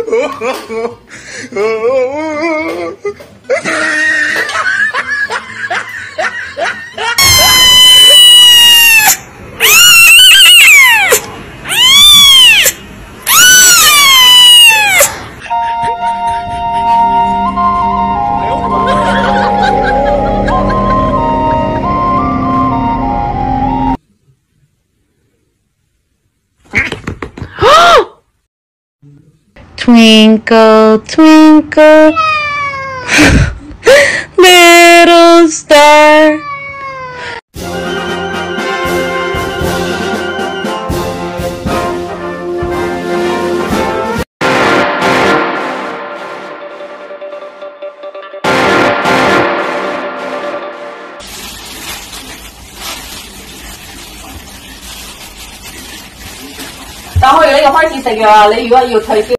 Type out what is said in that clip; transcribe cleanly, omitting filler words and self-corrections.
Twinkle, twinkle, little star. 但我而家呢個開始食藥啊！你如果要退燒。